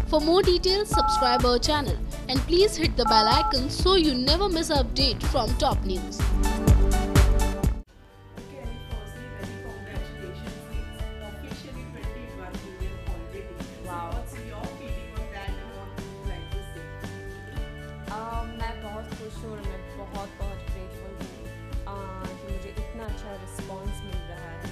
For more details, subscribe our channel and please hit the bell icon so you never miss an update from top news. Okay, and firstly, very congratulations. It's officially 21 million already. Wow. So what's your feeling on that and what would you like to say? मैं बहुत खुश हूँ और मैं बहुत बहुत grateful हूँ कि मुझे इतना अच्छा रिस्पॉन्स मिल रहा है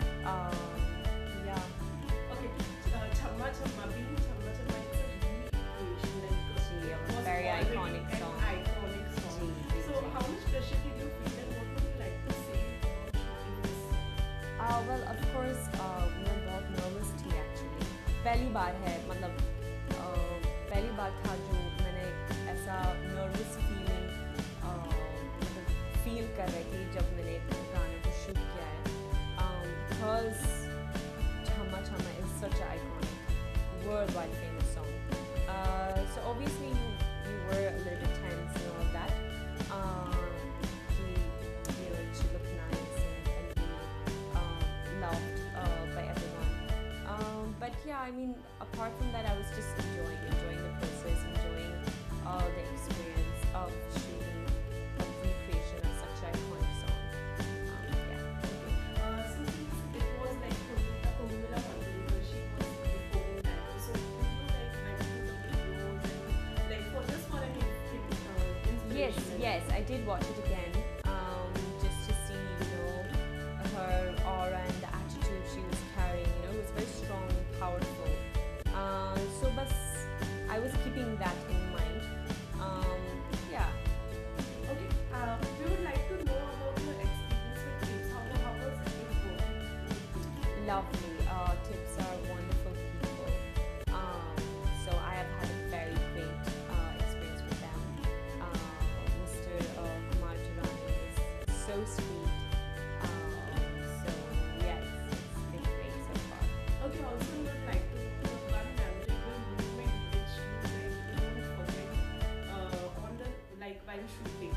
या Okay, Chamma Chamma, being Chamma Chamma, it's a really creation, like ji, it a was very already iconic an song. iconic song. Ji, ji, So ji. how much pressure did you feel and what would you like to say about shooting this song? well of course मैं बहुत nervous थी actually पहली बार है मतलब पहली बार था जो मैंने ऐसा नर्वस फीलिंग मतलब फील कर रही थी जब मैंने गाने को शूट किया है because Chamma Chamma is such an iconic worldwide famous song so obviously you were a little bit tense and all of that it should look nice and be loved by everyone but yeah I mean apart from that I was just enjoying the process, enjoying the experience of shooting a recreation of such an iconic song yeah. Okay. So since it was like Kumila Manduru, she was recording that. So did you like went through the videos and like for just for an inspiration? Yes, I did watch it again just to see her aura and the attitude she was carrying it was very strong and powerful so bas I was keeping that in mind yeah. Okay. We would like to know about your experience with Tips. How was it working? Lovely. Tips are wonderful people. So I have had a very great experience with them. Mr. Kumar Tirani is so sweet. So yeah, it's been great so far. Okay. Also, we would like to know the one memorable moment which you like don't forget on the while shooting.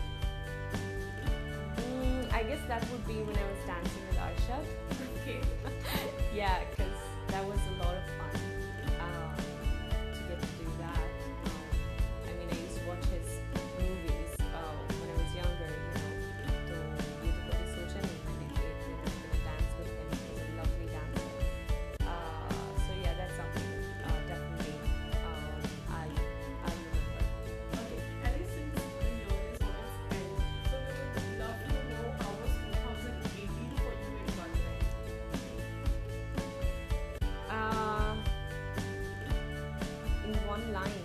I guess that would be when I was dancing with Arshad. Okay. Yeah, because that was a lot of fun to get to do that. I mean, I used to watch his movies when I was younger, तो ये तो कभी सोचा नहीं मैंने कि एक दिन I'm gonna dance with him. He's a lovely dancer. So yeah, that's something definitely I'll remember. Okay. And since the year is on its end, so we would love to know how was 2018 for you in one line. In one line.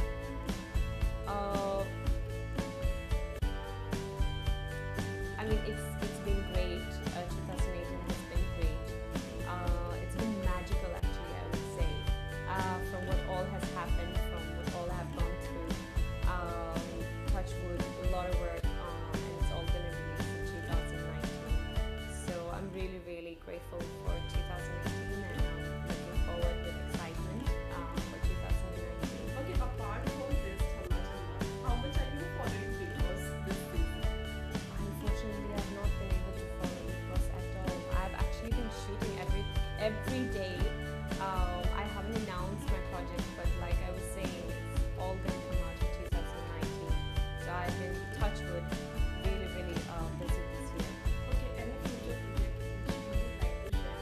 I mean, it's been great. 2018 has been great. It's been magical, actually, I would say. From what all has happened, from what all I have gone through. Touch wood, a lot of work, and it's all going to release in 2019. So I'm really, really grateful for 2018, and I'm looking forward with excitement for 2019. Okay, apart from this, Chamma Chamma, how much are you following Big Boss this season? Unfortunately, I've not been able to follow Big Boss at all. I've actually been shooting every day. I haven't announced my project, but like I was saying, it's all going to come out in 2019. So I've been touch wood, really, really busy this year. Okay, any future project which you would like to share?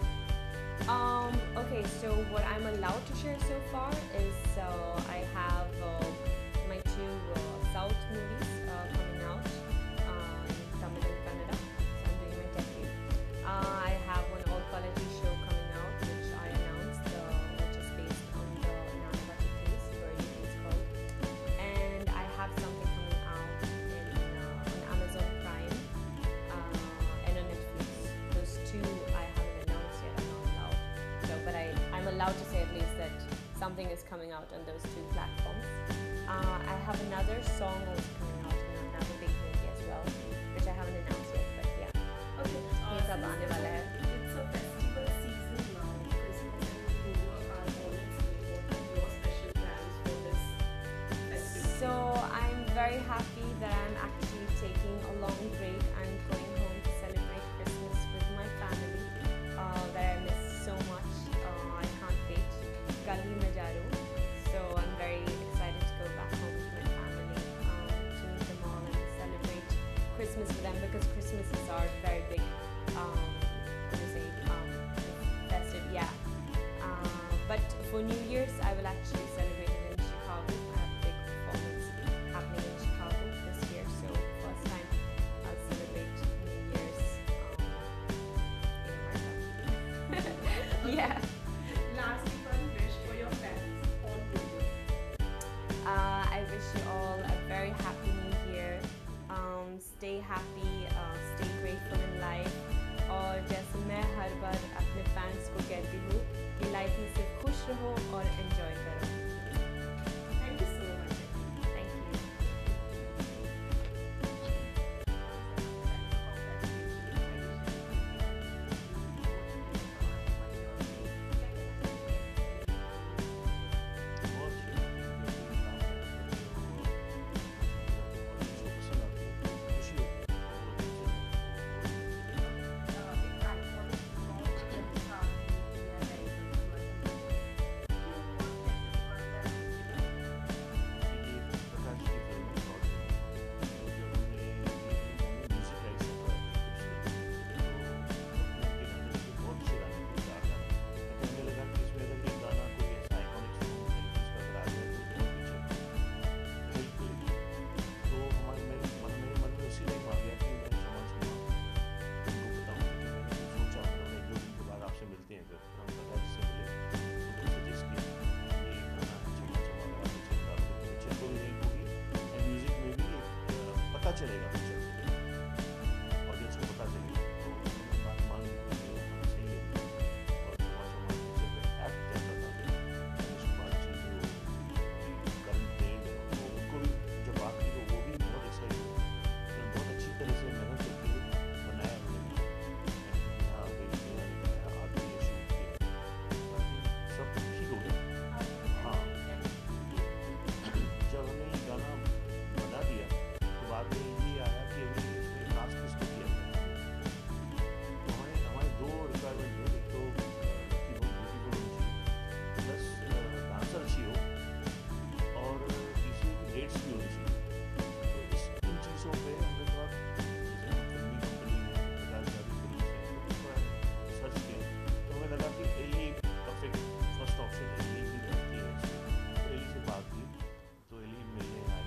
Okay, so what I'm allowed to share so far is I have my two South movies coming out in Tamil and Kannada. So I'm doing my debut. I have one all-quality show coming out, which I announced, which is based on the Nanavati case, Verdict it's called. And I have something coming out on Amazon Prime and on Netflix. Those two I haven't announced yet. I'm not allowed. So, but I'm allowed to say at least that something is coming out on those two platforms. I have another song also coming out in another big movie as well, which I haven't announced yet. But yeah, Okay, ये सब आने वाला है. it's a festival season now. Christmas and New Year are on its way. What are your special plans for this festival? So I'm very happy that I'm actually taking a long break. I'm going home to celebrate Christmas with my family that I miss so much. I can't wait. कल ही मैं जा रही हूँ. because Christmases are very big, what do you say, festive, yeah. But for New Year's, I will actually celebrate it in Chicago. I have a big performance happening in Chicago this year, so first time I'll celebrate New Year's in America. Yeah. Lastly, one wish for your fans on New Year. I wish you all a very happy New Year. Stay happy, stay grateful in life. और जैसे मैं हर बार अपने fans को कहती हूँ कि life में सिर्फ खुश रहो और एंजॉय करो. Thank you so much. Thank you. चलेगा पिक्चर ऑडियंस को पता चलेगा तो उन्होंने बात मान ली कि हाँ सही है और चमा चमा पिक्चर पे एक्ट करता था धनुष बागची जो करंट ट्रेंड है तो उनको भी जब बात की तो वो भी बहुत एक्साइटेड हुए बहुत अच्छी तरह से मेहनत करके बनाया उन्होंने यहाँ आगे आगे ये शूट किया सब ठीक हो गया. हाँ जब हमने ये गाना बना दिया बाद में ये आया कि अभी इसमें कास्ट किसको किया जाए तो हमारे दो रिक्वायरमेंट है. एक तो लड़की बहुत ब्यूटीफुल होनी चाहिए प्लस डांसर अच्छी हो और तीसरी डेट्स भी होनी चाहिए. तो इस इन चीज़ों पे हमने थोड़ा फिल्मी कंपनी में प्रकाश जारी फिल्म से थोड़ा सर्च किया तो हमें लगा कि Ellie perfect first option Ellie भी बनती है. तो एली से बात की तो एली मिलने आई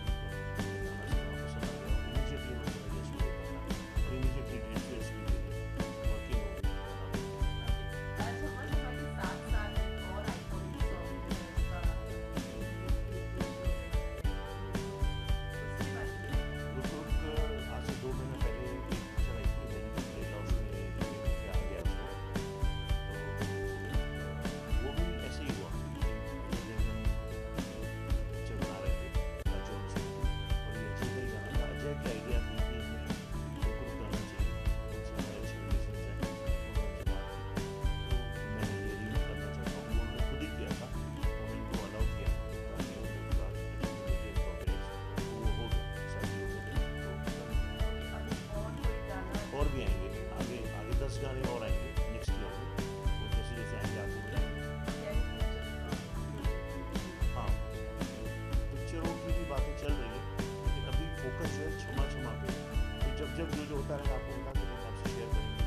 और भी आएंगे आगे आगे 10 गाने और आएंगे नेक्स्ट ईयर में वो जैसे जैसे आएंगे आपको बताएंगे. हाँ पिक्चरों की भी बातें चल रही है लेकिन अभी फोकस जो है क्षमा क्षमा पे तो जब जब जो होता रहेगा आपको बता करेंगे आपसे शेयर करेंगे.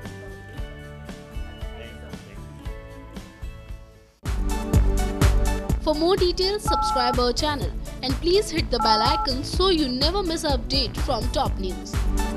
For more details, subscribe our channel and please hit the bell icon so you never miss an update from top news.